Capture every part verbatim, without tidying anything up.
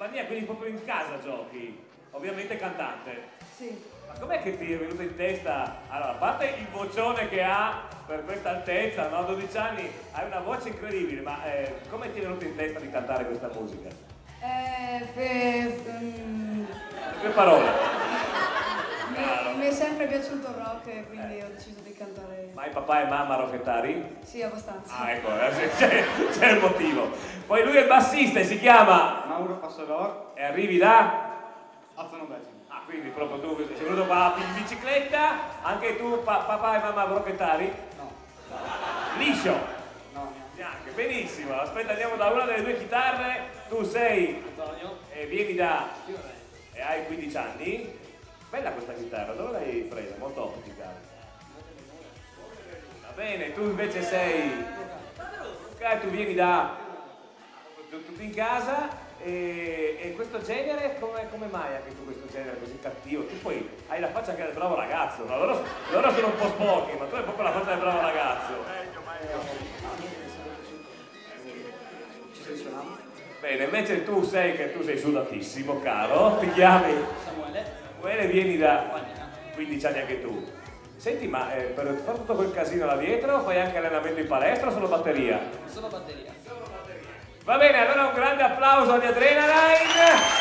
compagnia, quindi proprio in casa giochi, ovviamente cantante. Sì. Ma com'è che ti è venuto in testa, allora, a parte il vocione che ha per questa altezza, no? dodici anni, hai una voce incredibile, ma eh, come ti è venuto in testa di cantare questa musica? Eh, per, um, Due parole. mi, mi è sempre piaciuto il rock e quindi ho deciso di cantare. Ma hai papà e mamma rockettari? Sì, abbastanza. Ah, ecco, c'è, c'è il motivo. Poi lui è il bassista e si chiama Mauro Passador e arrivi da? Azzano Becino. Ah, quindi proprio tu sei venuto qua in bicicletta, anche tu pa papà e mamma rockettari? No. Liscio? No, Neanche, benissimo. Aspetta, andiamo da una delle due chitarre. Tu sei Antonio. e vieni da e hai quindici anni. Bella questa chitarra, dove l'hai presa? Molto ottica. Va bene, tu invece sei ok, tu vieni da tutti in casa e, e questo genere, come, come mai anche tu questo genere così cattivo? Tu poi hai la faccia che del bravo ragazzo, no? loro, loro sono un po' sporchi, ma tu hai proprio la faccia del bravo ragazzo. Ci selezioniamo. Bene, invece tu sei che tu sei sudatissimo, caro, ti chiami? Samuele. Samuele, vieni da quindici anni anche tu. Senti, ma eh, per fare tutto quel casino là dietro fai anche allenamento in palestra o solo batteria? Solo batteria. Va bene, allora un grande applauso agli Adrenaline!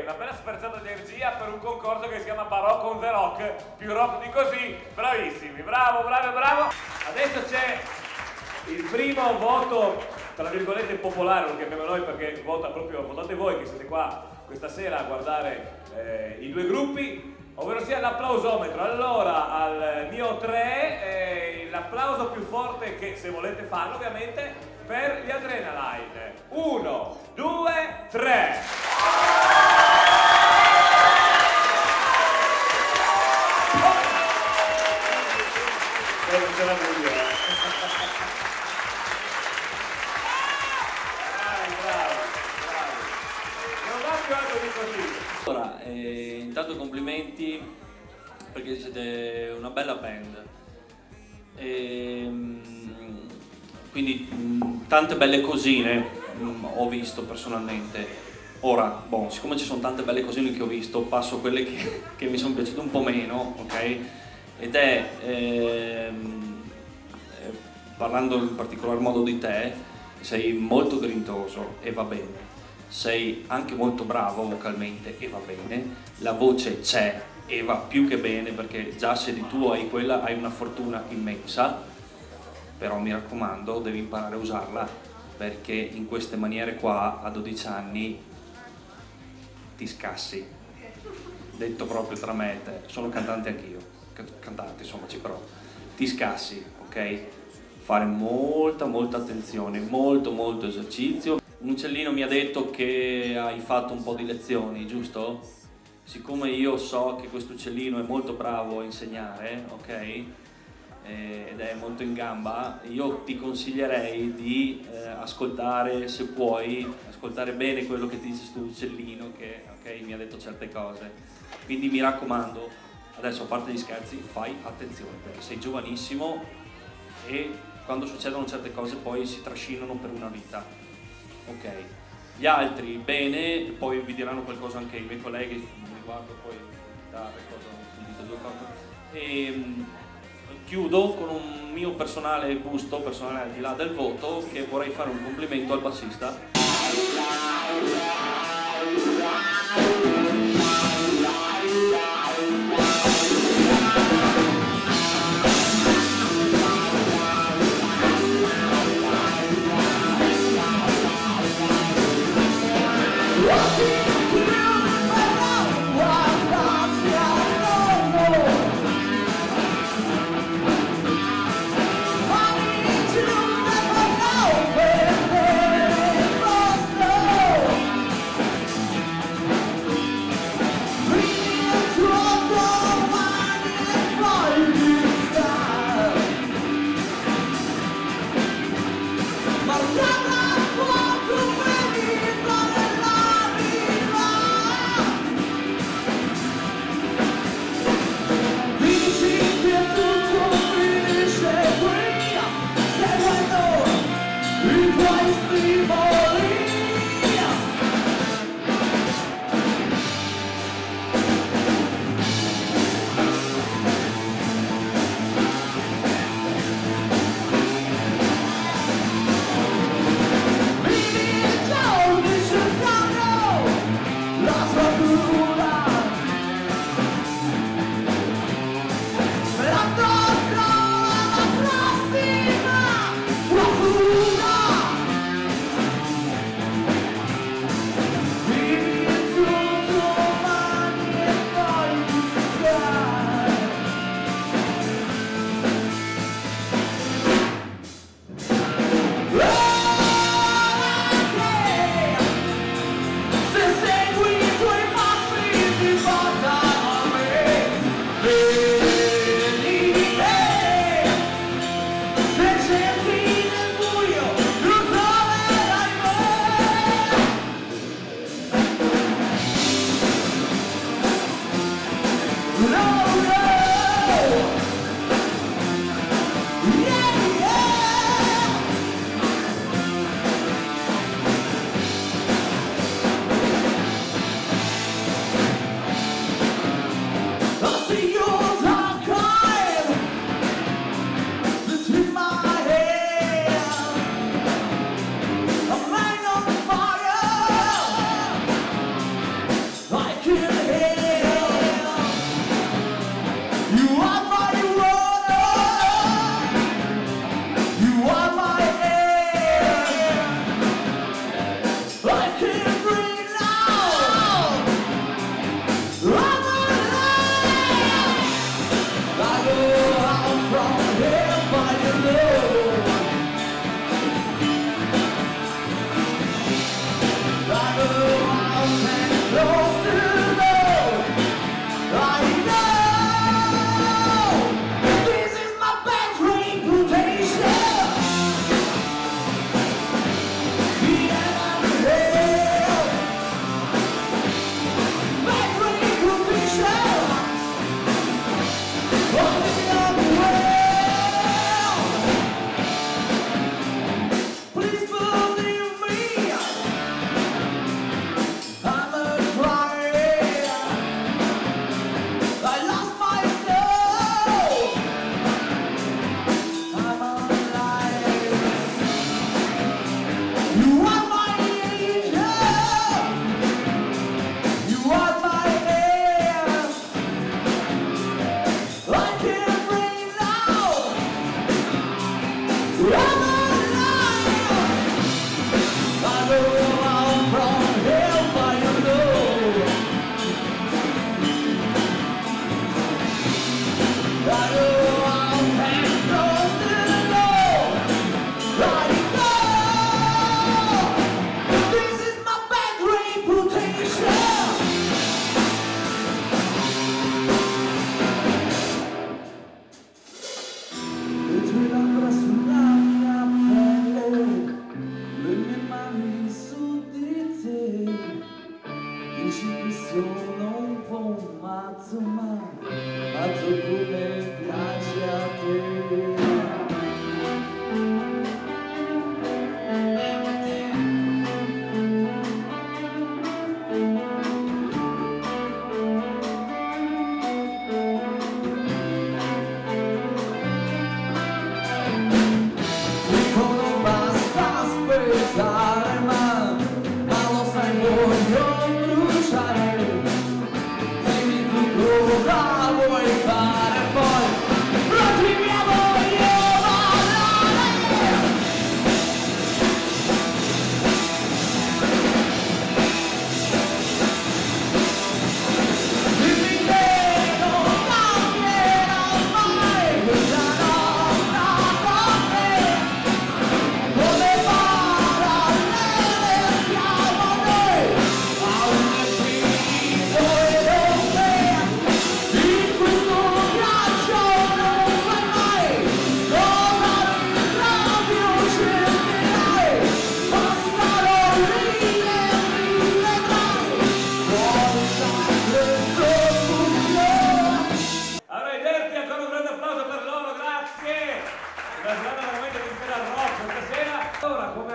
bene, una bella sferzata di energia per un concorso che si chiama Barocco on the Rock, più rock di così, bravissimi, bravo, bravo, bravo. Adesso c'è il primo voto, tra virgolette popolare, lo chiamiamo noi perché vota proprio, votate voi che siete qua questa sera a guardare eh, i due gruppi, ovvero sia l'applausometro. Allora, al mio tre, eh, l'applauso più forte che, se volete farlo ovviamente, per gli Adrenaline. Uno, due, tre. Eh, non ce la devo dire. Bravi, bravi, bravi. Non va più alto di così. Allora, eh, intanto complimenti perché siete una bella band. E, quindi mh, tante belle cosine mh, ho visto personalmente. Ora, boh, siccome ci sono tante belle cosine che ho visto, passo quelle che, che mi sono piaciute un po' meno, ok? Ed è, ehm, eh, parlando in particolar modo di te, sei molto grintoso e va bene. Sei anche molto bravo vocalmente e va bene, la voce c'è e va più che bene perché già se di tuo hai quella hai una fortuna immensa, però mi raccomando devi imparare a usarla perché in queste maniere qua a dodici anni ti scassi, detto proprio tra me e te, sono cantante anch'io, cantante insomma ci provo, ti scassi, ok? Fare molta molta attenzione, molto molto esercizio. Un uccellino mi ha detto che hai fatto un po' di lezioni, giusto? Siccome io so che questo uccellino è molto bravo a insegnare, ok? Eh, ed è molto in gamba, io ti consiglierei di eh, ascoltare, se puoi, ascoltare bene quello che ti dice questo uccellino che, ok, mi ha detto certe cose. Quindi mi raccomando, adesso a parte gli scherzi, fai attenzione perché sei giovanissimo e quando succedono certe cose poi si trascinano per una vita. Ok, gli altri bene, poi vi diranno qualcosa anche i miei colleghi riguardo poi da cosa ho sentito due cose. E chiudo con un mio personale gusto, personale al di là del voto, che vorrei fare un complimento al bassista.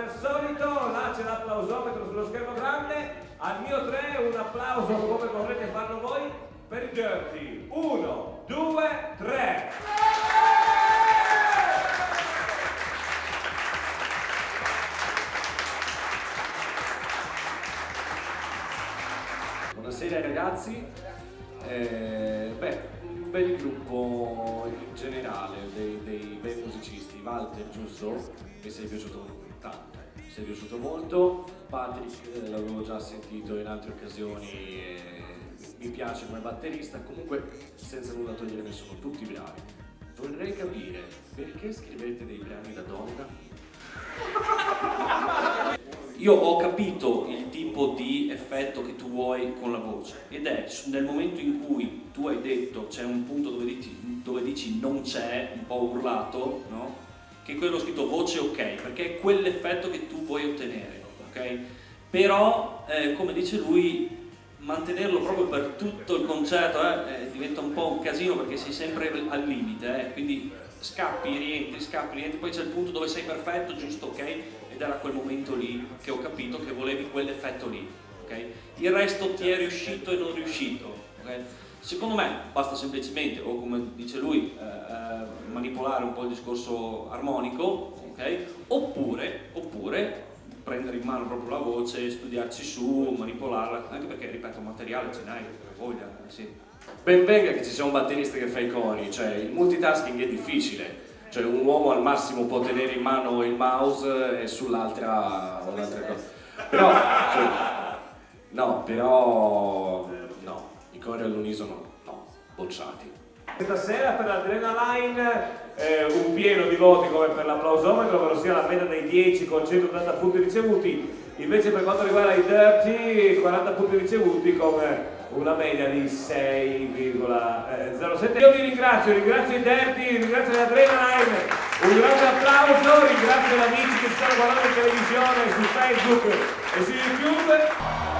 al solito, là c'è l'applausometro sullo schermo grande, al mio tre un applauso come vorrete farlo voi per i Dirty. Uno, due, tre. Buonasera ragazzi, eh, beh, un bel gruppo in generale, dei, dei bei musicisti. Walter, giusto? Mi sei piaciuto tanto, mi sei piaciuto molto. Patrick eh, l'avevo già sentito in altre occasioni e mi piace come batterista, comunque senza nulla togliere nessuno, tutti bravi. Vorrei capire perché scrivete dei brani da donna? Io ho capito il tipo di effetto che tu vuoi con la voce ed è nel momento in cui tu hai detto c'è un punto dove dici, dove dici non c'è, un po' urlato, no? Che quello scritto voce ok, perché è quell'effetto che tu vuoi ottenere, ok? Però, eh, come dice lui, mantenerlo proprio per tutto il concerto eh, eh, diventa un po' un casino perché sei sempre al limite, eh, quindi scappi, rientri, scappi, rientri, poi c'è il punto dove sei perfetto, giusto, ok? Ed era quel momento lì che ho capito che volevi quell'effetto lì, ok? Il resto ti è riuscito e non riuscito, ok? Secondo me basta semplicemente, o come dice lui, eh, eh, manipolare un po' il discorso armonico, ok? Oppure, oppure prendere in mano proprio la voce, studiarci su, manipolarla, anche perché, ripeto, materiale ce n'hai, voglia, sì. Ben venga che ci sia un batterista che fa i cori, cioè il multitasking è difficile. Cioè un uomo al massimo può tenere in mano il mouse e sull'altra un'altra cosa. Però, cioè, no, però, no, i cori all'unisono, no, bocciati. Questa sera per l'Adrenaline eh, un pieno di voti come per l'applausometro, ovvero sia la media dei dieci con centottanta punti ricevuti. Invece per quanto riguarda i Dirty, quaranta punti ricevuti con una media di sei virgola zero sette. Io vi ringrazio, ringrazio i Dirty, ringrazio l'Adrenaline, un grande applauso, ringrazio gli amici che si stanno guardando in televisione, su Facebook e su YouTube.